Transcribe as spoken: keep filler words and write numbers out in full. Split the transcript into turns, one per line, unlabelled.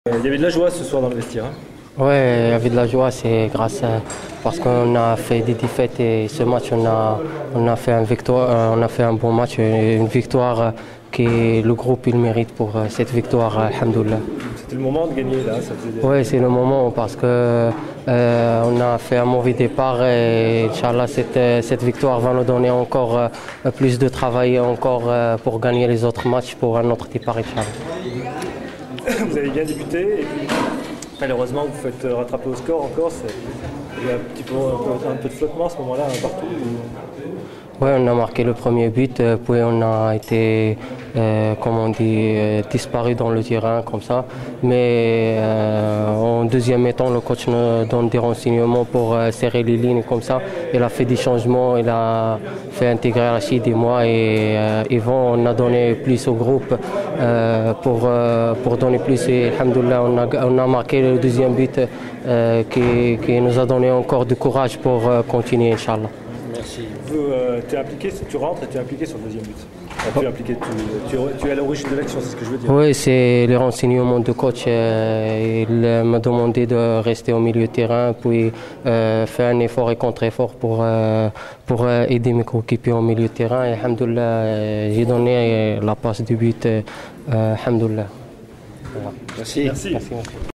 Il y avait de la joie ce soir dans le vestiaire. Hein.
Ouais, il y avait de la joie, c'est grâce à, parce qu'on a fait des défaites et ce match on a on a fait un victoire, on a fait un bon match, une victoire que le groupe il mérite pour cette victoire, alhamdoulilah.
C'était le moment de gagner là, ça faisait.
Oui, c'est le moment parce que euh, on a fait un mauvais départ et Inch'Allah cette cette victoire va nous donner encore euh, plus de travail encore euh, pour gagner les autres matchs pour un autre départ, Inch'Allah.
Vous avez bien débuté et puis malheureusement vous faites rattraper au score encore. Il y a un petit peu, un peu, un peu de flottement à ce moment-là partout.
Oui, on a marqué le premier but, puis on a été, euh, comme on dit, euh, disparu dans le terrain comme ça. Mais euh, en deuxième temps, le coach nous donne des renseignements pour euh, serrer les lignes comme ça. Il a fait des changements, il a fait intégrer Rachid et moi et euh, Yvon. On a donné plus au groupe euh, pour, euh, pour donner plus. Et alhamdoulilah, on a, on a marqué le deuxième but euh, qui, qui nous a donné encore du courage pour euh, continuer, Inch'Allah.
Merci. Euh, tu es impliqué, tu rentres et tu es impliqué sur le deuxième but. Enfin, tu es impliqué, tu, tu, tu es à l'origine de l'action, c'est ce que je veux dire.
Oui, c'est les renseignements du coach. Euh, il m'a demandé de rester au milieu de terrain, puis euh, faire un effort et contre-effort pour, euh, pour euh, aider mes coéquipiers au milieu de terrain. Et alhamdoulilah, euh, j'ai donné euh, la passe du but. Euh, alhamdoulilah.
Voilà. Merci. Merci.
Merci.